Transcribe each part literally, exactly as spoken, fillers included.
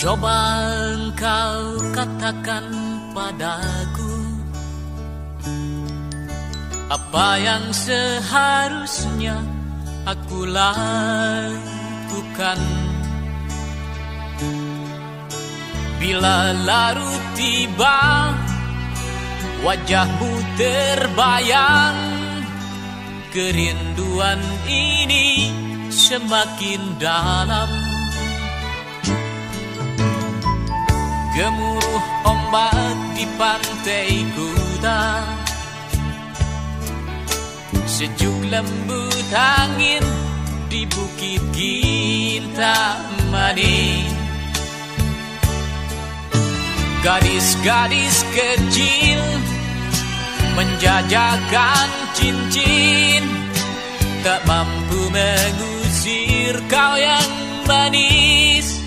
Coba engkau katakan padaku apa yang seharusnya aku lakukan bila larut tiba wajahmu terbayang, kerinduan ini semakin dalam. Gemuruh ombak di pantai kuta, sejuk lembut angin di bukit Kintamani. Gadis-gadis kecil menjajakan cincin, tak mampu mengusir kau yang manis.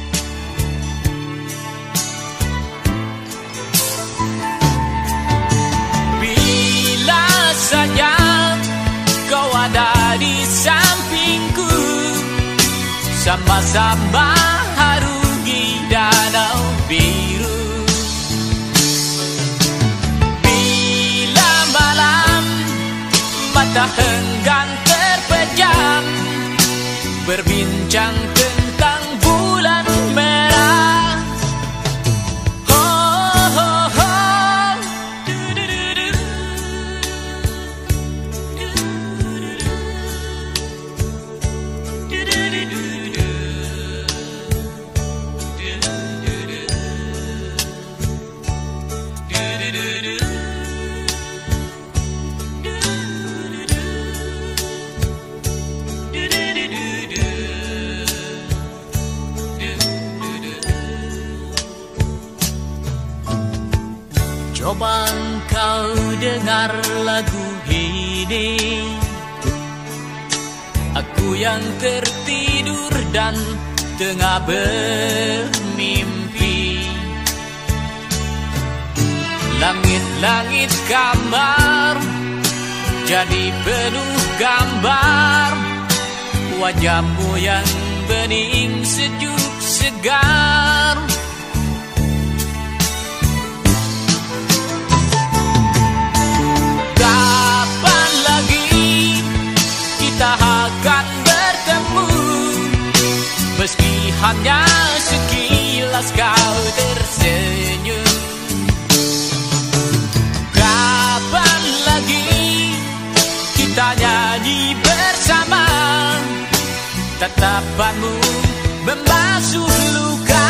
Bila saja kau ada di sampingku, sama-sama harungi danau biru. Bila malam mata enggan terpejam, berbincang tentang bulan merah. Oh, oh, oh. Coba engkau dengar lagu ini, aku yang tertidur dan tengah bermimpi. Langit-langit kamar jadi penuh gambar wajahmu yang bening sejuk segar. Kapan lagi kita akan bertemu, meski hanya sekilas kau tersenyum. Kapan lagi kita nyanyi bersama, tatapanmu membasuh luka.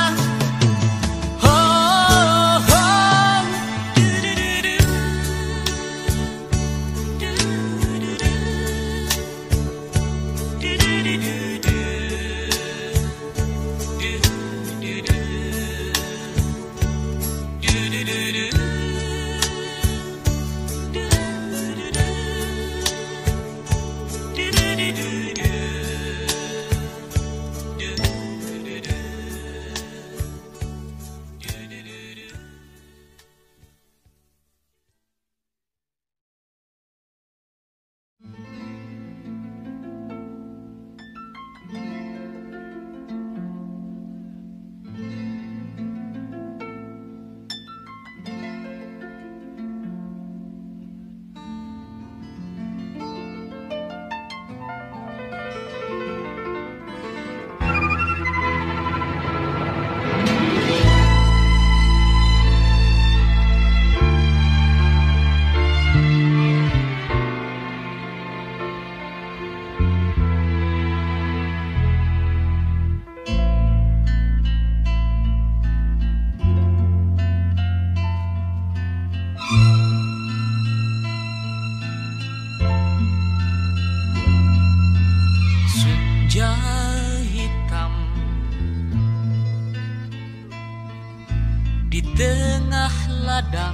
Di tengah ladang,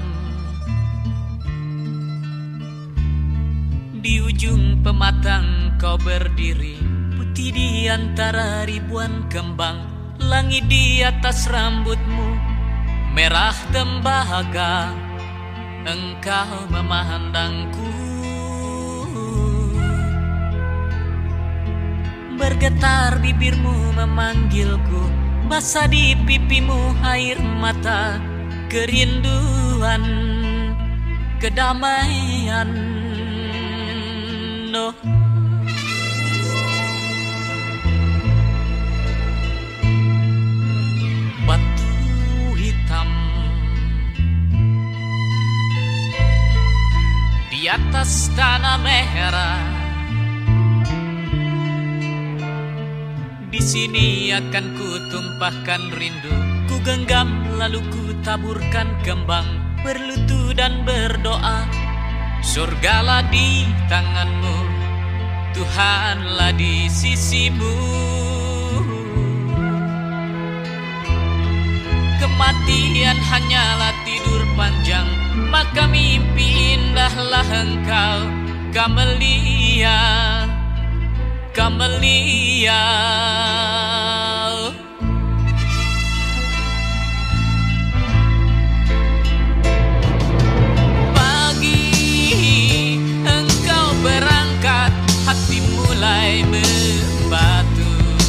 di ujung pematang kau berdiri, putih di antara ribuan kembang. Langit di atas rambutmu merah tembaga, engkau memandangku. Bergetar bibirmu memanggilku, basah di pipimu air mata kerinduan kedamaian. No. Batu hitam di atas tanah merah, di sini akan ku tumpahkan rindu, ku genggam lalu ku taburkan kembang, berlutu dan berdoa. Surgalah di tanganmu, Tuhanlah di sisimu. Kematian hanyalah tidur panjang, maka mimpi indahlah engkau, Kamelia, Kamelia. Hati mulai membatu,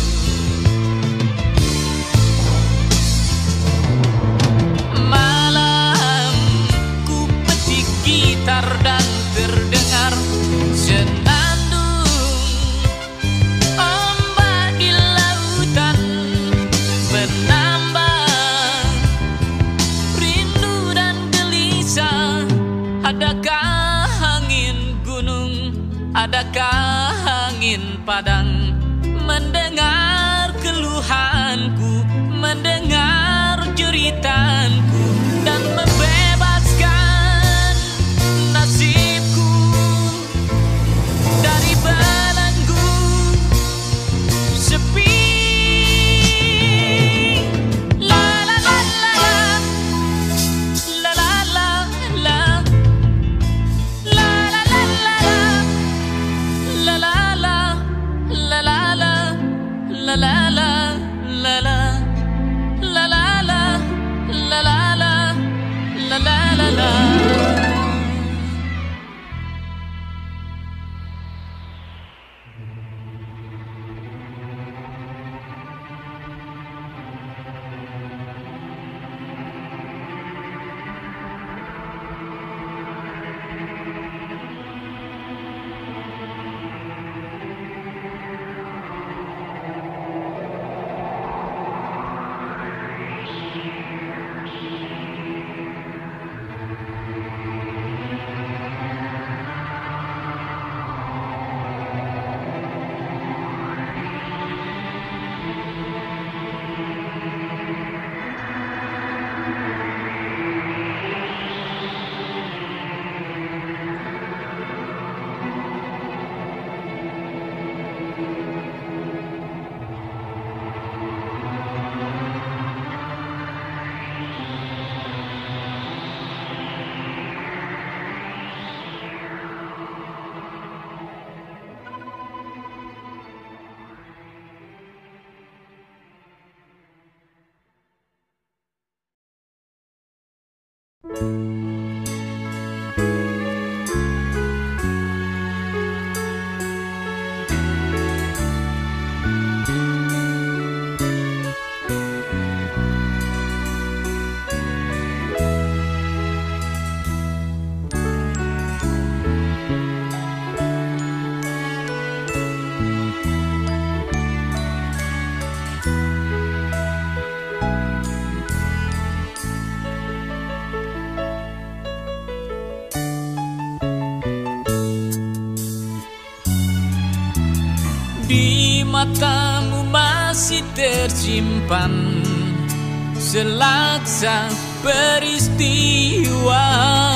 malam ku petik gitar dan terdengar senandung ombak di lautan, menambah rindu dan gelisah. Adakah angin gunung, adakah angin padang, mendengar keluhanku, mendengar jeritanku, dan membebaskan nasibku dari belenggu sepi. La la la la la, la la la la, la la la la la. La la la, la la la, la la la, la la, la la la, la la la, la la la la. Di matamu masih tersimpan selaksa peristiwa,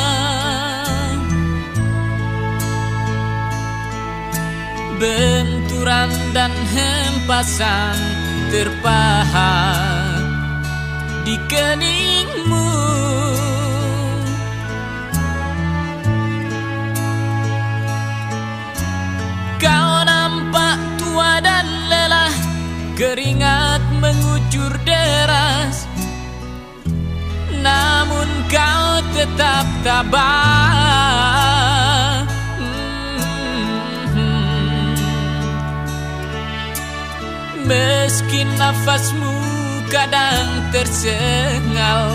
benturan dan hempasan terpahat di keningmu. Kau nampak tua dan lelah, keringat mengucur deras, namun kau tetap tabah. Hmm. Meski nafasmu kadang tersengal,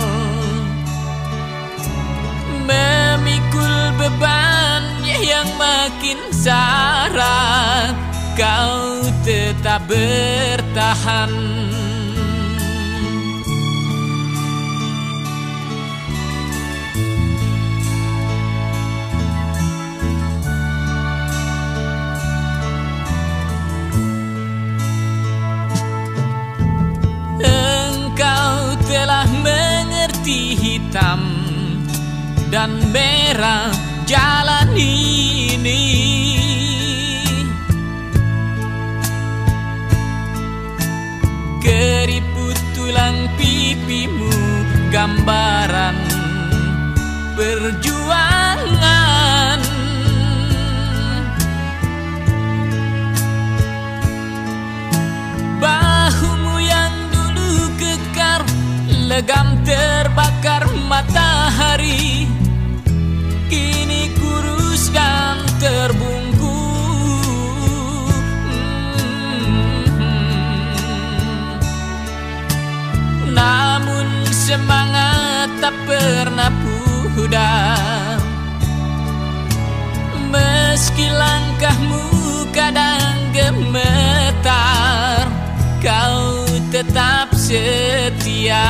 memikul beban yang makin syarat, kau tetap bertahan. Engkau telah mengerti hitam dan merah jalan ini, keriput tulang pipimu gambaran perjuangan. Bahumu yang dulu kekar, legam terbakar matahari, kini kurus dan terbungkus. hmm. Namun semangat tak pernah pudar, meski langkahmu kadang gemetar, kau tetap setia.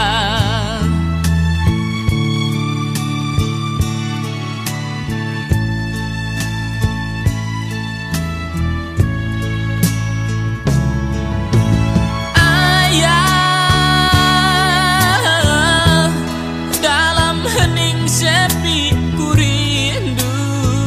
Ayah, dalam hening sepi ku rindu,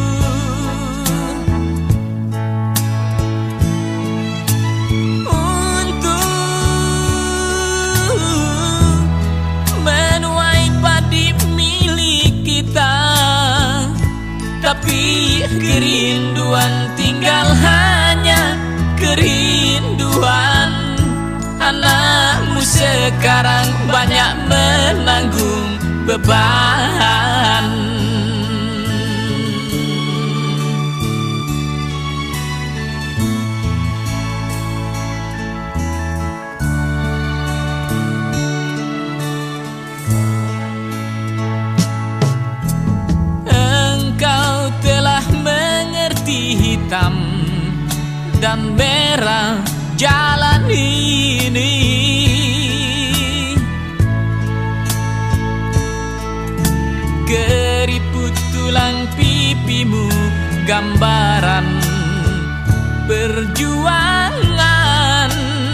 tapi kerinduan tinggal hanya kerinduan. Anakmu sekarang banyak menanggung beban. Hitam dan merah jalan ini, keriput tulang pipimu gambaran perjuangan.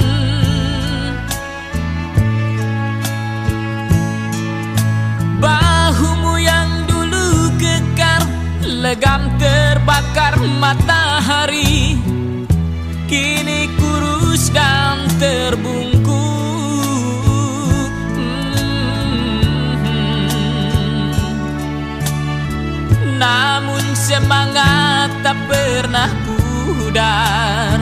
Bahumu yang dulu kekar, legam terbakar matahari, kini kurus dan terbungkus. hmm. Namun semangat tak pernah pudar,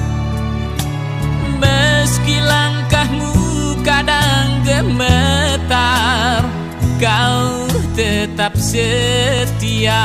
meski langkahmu kadang gemetar, kau tetap setia.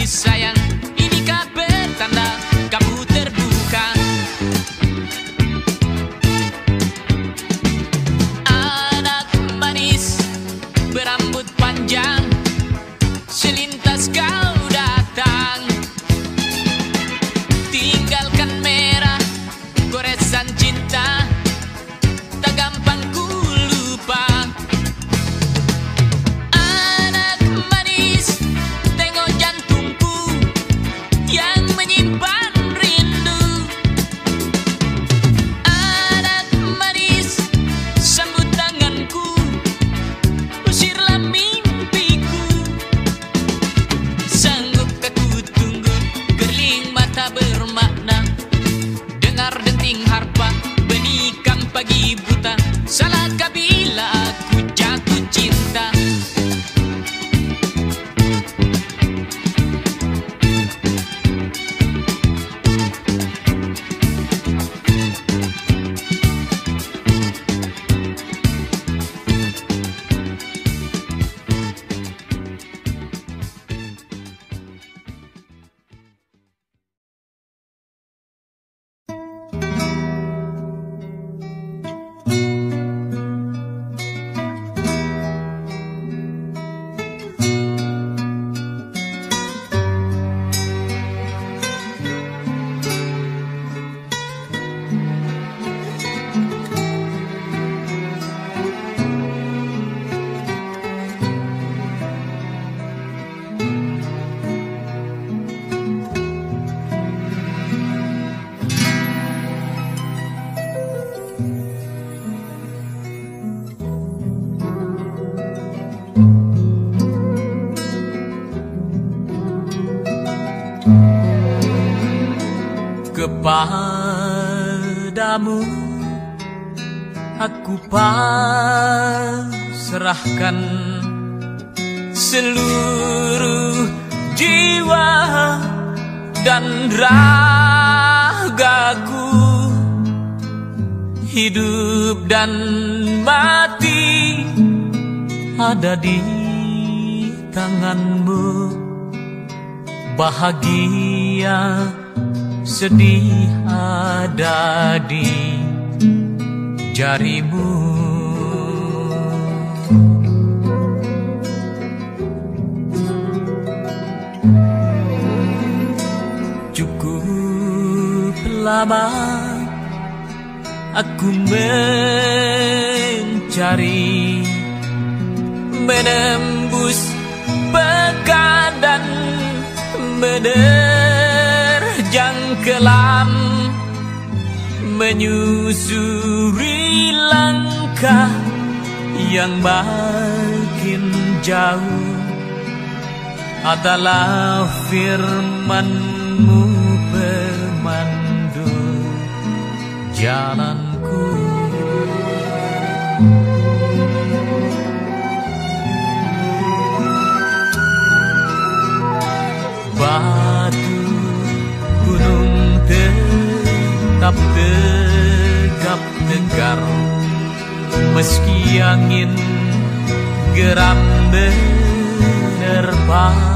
kasih sayang, inikah pertanda kamu terbuka. Anak manis berambut panjang, selintas kau datang, tinggalkan merah goresan cinta, tak gampang ku lupa. Anak manis, tengok jantungku yang menyimpan rindu. Anak manis, sambut tanganku, usirlah mimpiku. Sanggupkah ku tunggu, gerling mata bermakna, dengar denting harpa, benikam pagi buta. Salahkah bila aku jatuh cinta? Kepadamu aku pasrahkan seluruh jiwa dan ragaku, hidup dan mati ada di tanganmu, bahagia sedih ada di jarimu. Cukup lama aku mencari, menembus pekan dan menerjang kelam, menyusuri langkah yang makin jauh. Adalah firman-Mu pemandu jalanku. Batu gunung tetap tegap tegar, meski angin geram menerpa.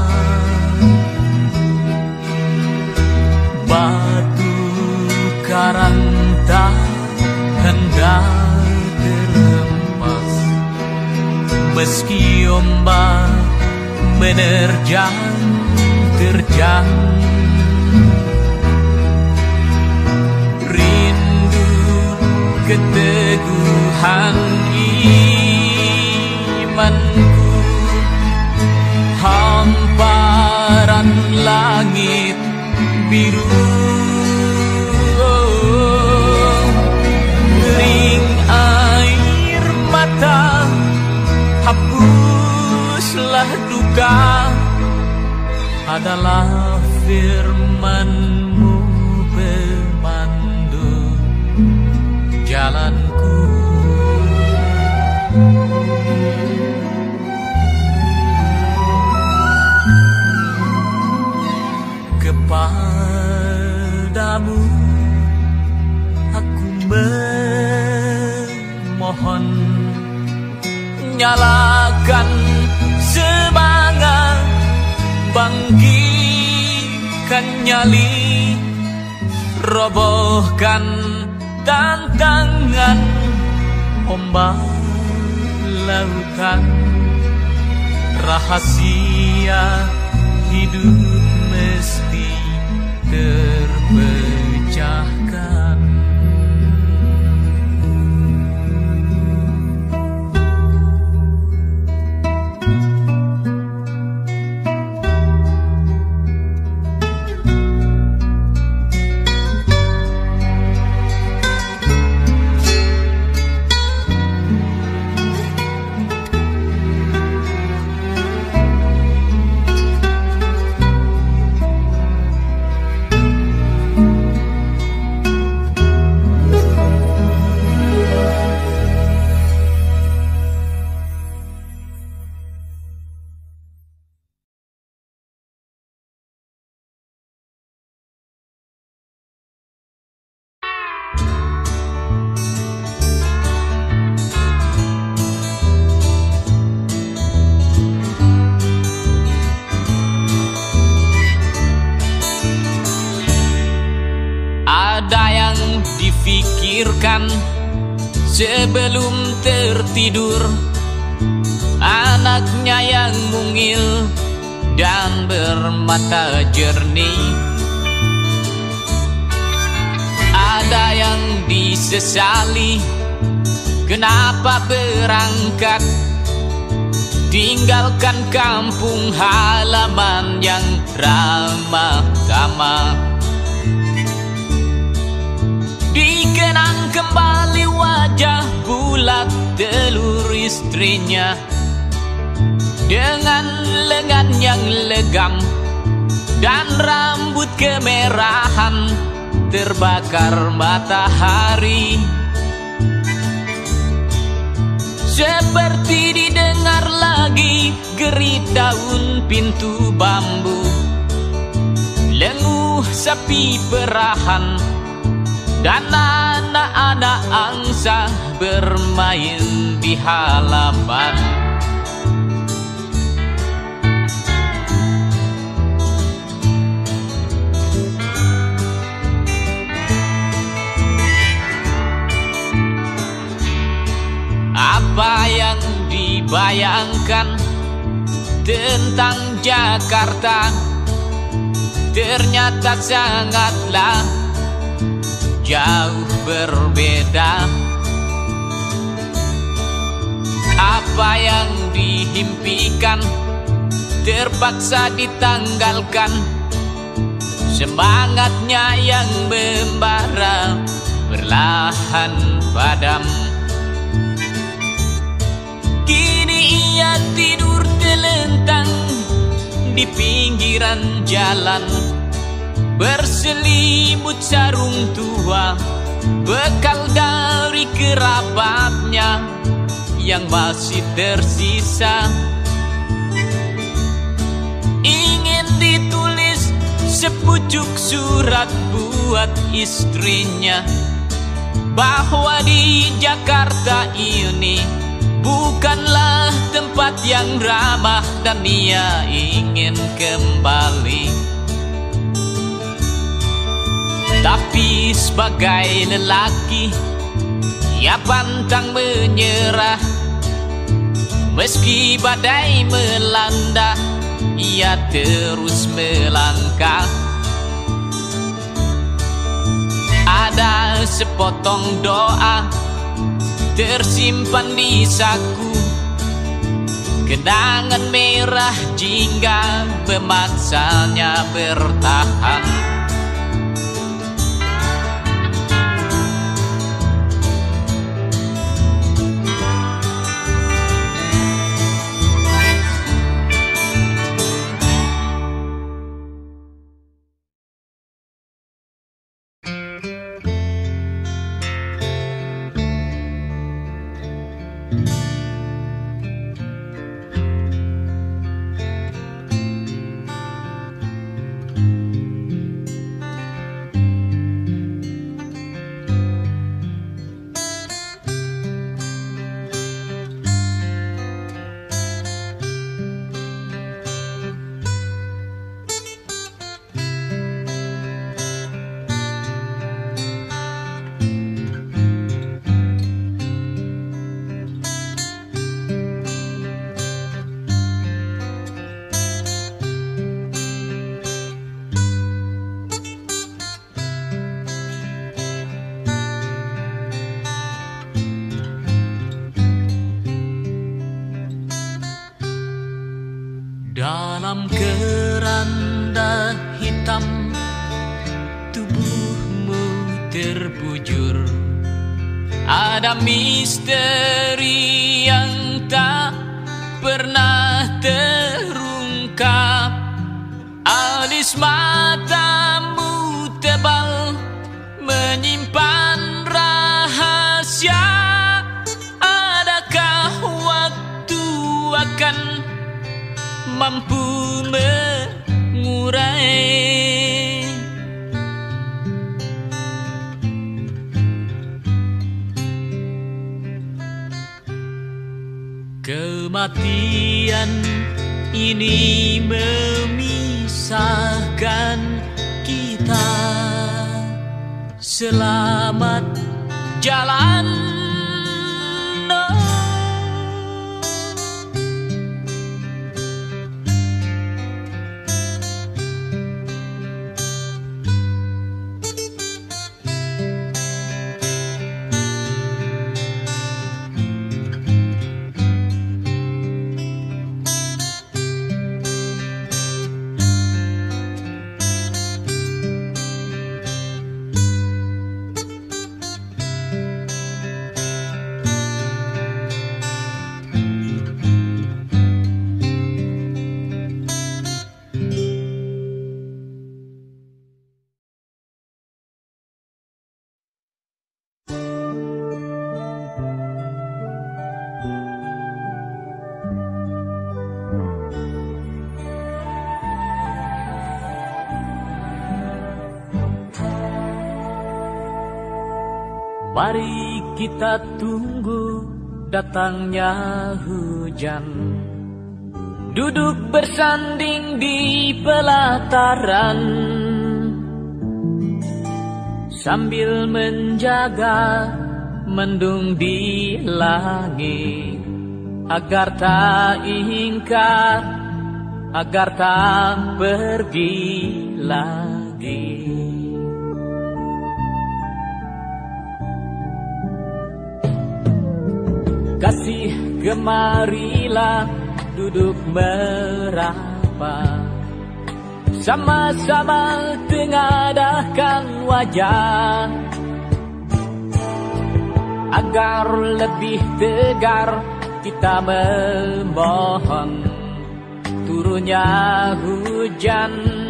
Batu karang tak hendak terhempas, meski ombak menerjang terjang. Rindu keteguhan imanku, hamparan langit biru. Kering air mata, hapuslah duka. Adalah firman-Mu pemandu jalanku. Kepadamu aku memohon, nyalakan semangat, bangkit Taklukkan nyali, robohkan tantangan ombak lautan. Rahasia hidup mesti terpecahkan. Pikirkan sebelum tertidur, anaknya yang mungil dan bermata jernih. Ada yang disesali, kenapa berangkat tinggalkan kampung halaman yang ramah tamah. Dikenang kembali wajah bulat telur istrinya, dengan lengan yang legam dan rambut kemerahan terbakar matahari. Seperti didengar lagi gerit daun pintu bambu, lenguh sapi perahan dan anak-anak angsa bermain di halaman. Apa yang dibayangkan tentang Jakarta ternyata sangatlah jauh berbeda. Apa yang diimpikan terpaksa ditanggalkan, semangatnya yang membara perlahan padam. Kini ia tidur telentang di pinggiran jalan, berselimut sarung tua, bekal dari kerabatnya yang masih tersisa. Ingin ditulis sepucuk surat buat istrinya, bahwa di Jakarta ini bukanlah tempat yang ramah dan ia ingin kembali. Tapi sebagai lelaki, ia pantang menyerah. Meski badai melanda, ia terus melangkah. Ada sepotong doa tersimpan di saku, kenangan merah jingga memaksanya bertahan. hitam, tubuhmu terbujur. Ada misteri yang tak pernah terungkap. Alis matamu tebal menyimpan rahasia. Adakah waktu akan mampu mengurai kematian ini memisahkan kita. Selamat jalan. Mari kita tunggu datangnya hujan, duduk bersanding di pelataran, sambil menjaga mendung di langit, agar tak ingkar, agar tak pergi lagi. Kasih kemarilah duduk meraba, sama-sama tengadahkan wajah, agar lebih tegar kita memohon turunnya hujan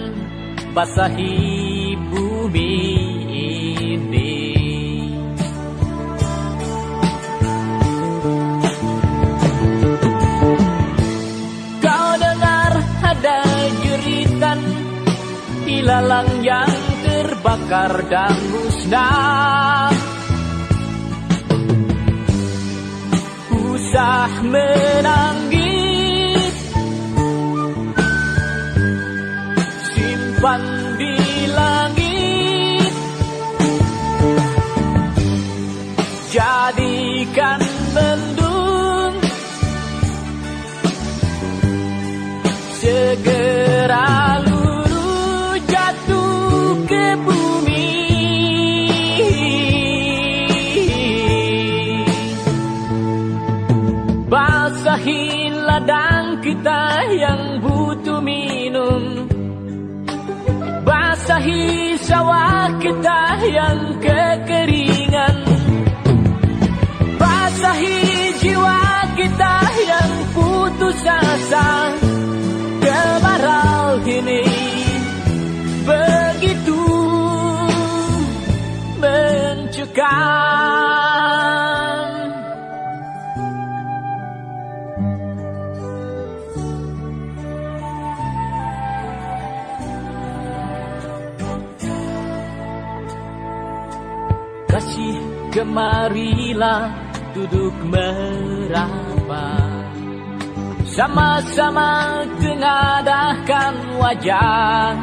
basahi bumi ini. Ada jeritan ilalang yang terbakar dan musnah. Usah menangis, simpan di langit, jadikan mendung segera luruh jatuh ke bumi. Basahi ladang kita yang butuh minum, basahi sawah kita yang kekeringan, basahi jiwa kita yang putus asa. Kemarau ini begitu mencekam. Kasih kemarilah duduk meraba, sama-sama tengadahkan wajah,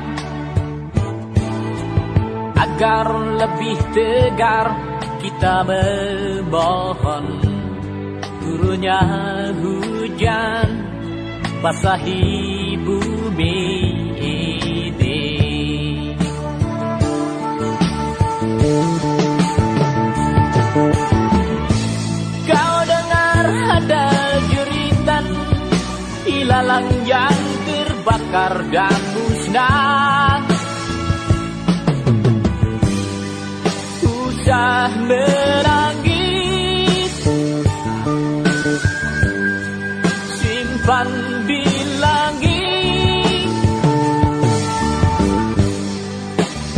agar lebih tegar kita memohon turunnya hujan basahi bumi ini. Kau dengar ada jeritan ilalang yang terbakar dan musnah.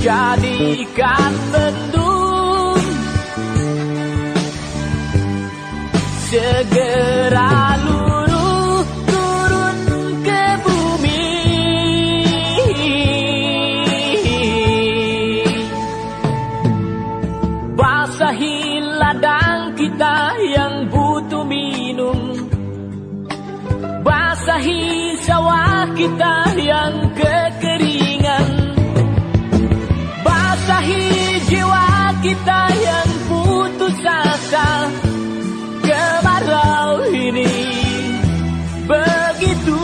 jadikan mendung, segera luruh turun ke bumi. Basahi ladang kita yang butuh minum, basahi sawah kita yang kekeringan, basahi jiwa kita yang putus asa. Kemarau ini begitu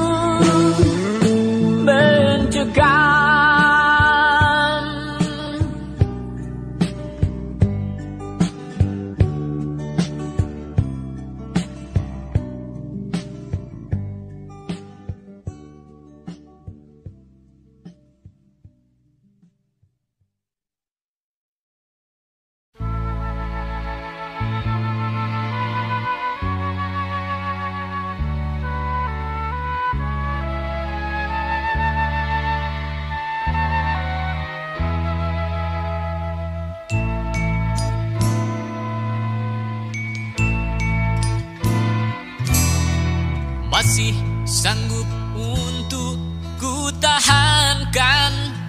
mencekam. Masih sanggup untuk ku tahankan,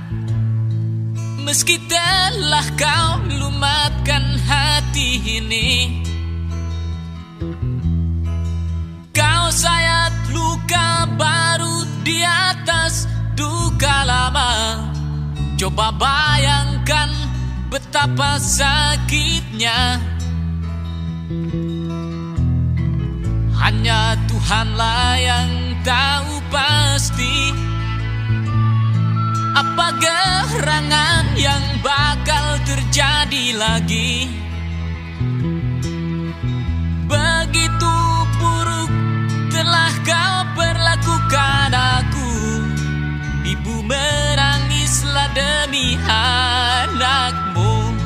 meski telah kau lumatkan hati ini. Kau sayat luka baru di atas duka lama. Coba bayangkan betapa sakitnya. Hanya Tuhanlah yang tahu pasti apa gerangan yang bakal terjadi lagi. Begitu buruk telah kau perlakukan aku. Ibu menangislah demi anakmu.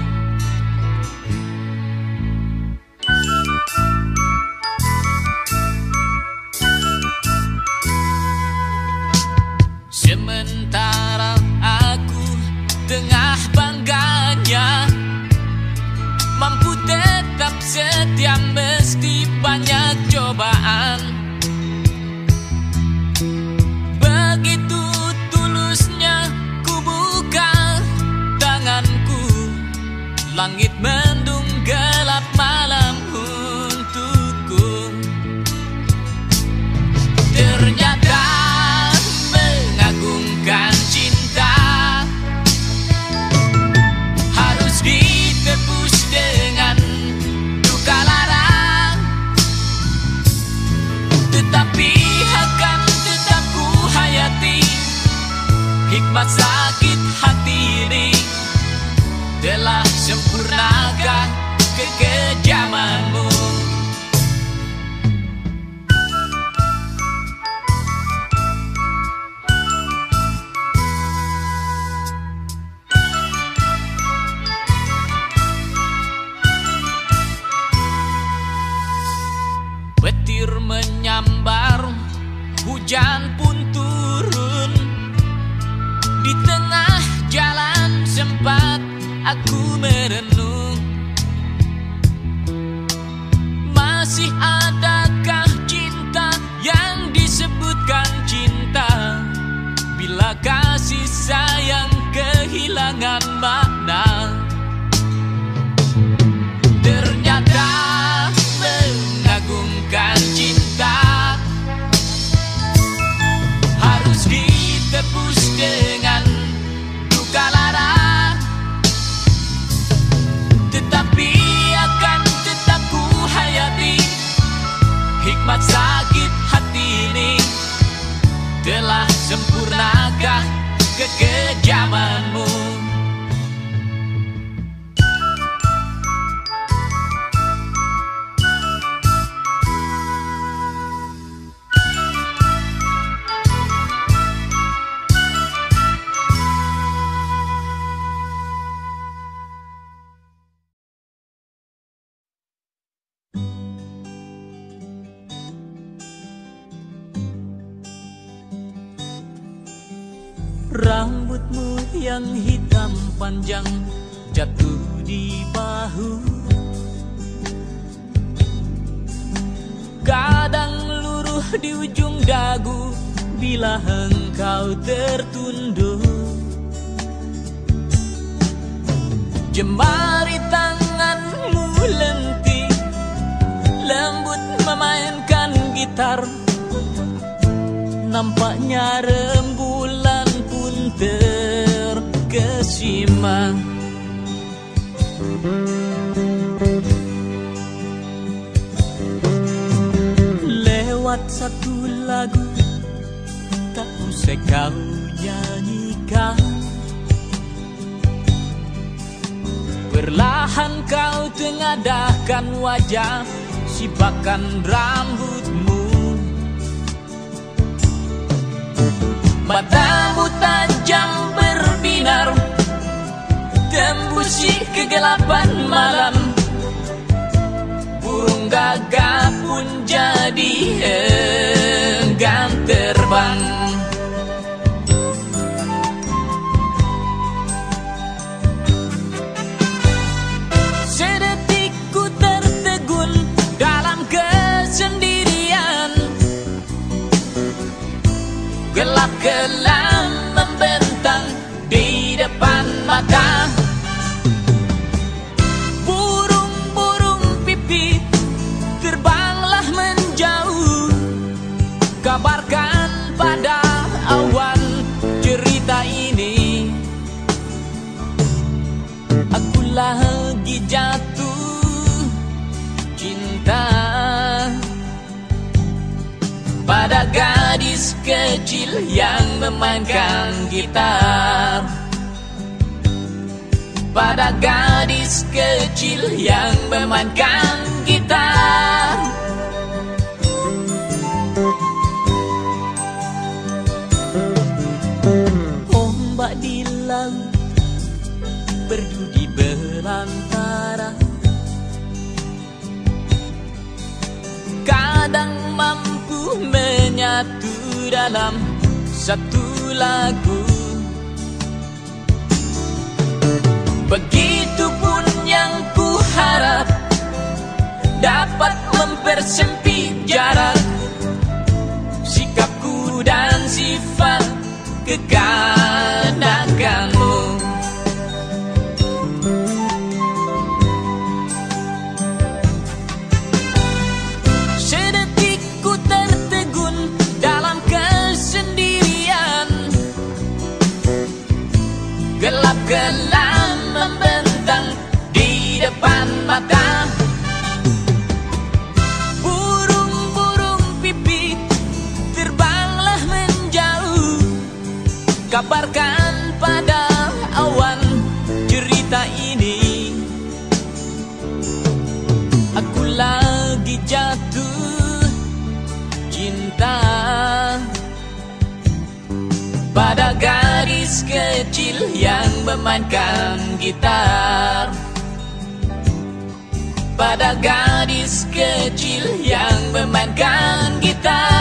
Sementara aku tengah bangganya mampu tetap setia meski banyak cobaan. Begitu tulusnya ku buka tanganku, langit mendung gelap malam untukku. Ternyata mengagungkan cinta harus ditebus dengan duka lara, tetapi akan tetap ku hayati hikmat sakit hati ini. Telah sempurnakah kekejamanmu? Petir menyambar, hujan pun turun. Di tengah jalan sempat aku merenung, masih adakah cinta yang disebutkan cinta bila kasih sayang kehilangan makna? Ternyata mengagungkan cinta harus ditebus dengan duka lara, tetapi akan tetap ku hayati hikmat sakit hati ini. Telah sempurnakah kekejamanmu? Rambut Rambutmu yang hitam panjang jatuh di bahu, kadang luruh di ujung dagu bila engkau tertunduk. Jemari tanganmu lentik, lembut memainkan gitar. Nampaknya rembulan pun terkesima. Lewat satu lagu tak usai kau nyanyikan, perlahan kau tengadahkan wajah, sipakan rambutmu. Matamu tajam berbinar, tembusi kegelapan malam. Burung gagak pun jadi enggan terbang. Sedetik ku tertegun dalam kesendirian, gelap kelam membentang di depan mata. Burung-burung pipit terbanglah menjauh, kabarkan pada awan cerita ini. Aku lagi jatuh cinta pada gadis kecil yang memainkan gitar, pada gadis kecil yang memainkan gitar. Ombak di laut berdudi belantara, kadang mampu menyatu dalam satu lagu. Begitupun yang ku harap dapat mempersempit jarak sikapku dan sifat kekanakanmu. Sedetik ku tertegun dalam kesendirian, gelap kelam membentang di depan mata. Burung-burung pipit terbanglah menjauh, kabarkan pada awan cerita ini. Aku lagi jatuh cinta pada gadis kecil yang memainkan gitar, pada gadis kecil yang memainkan gitar.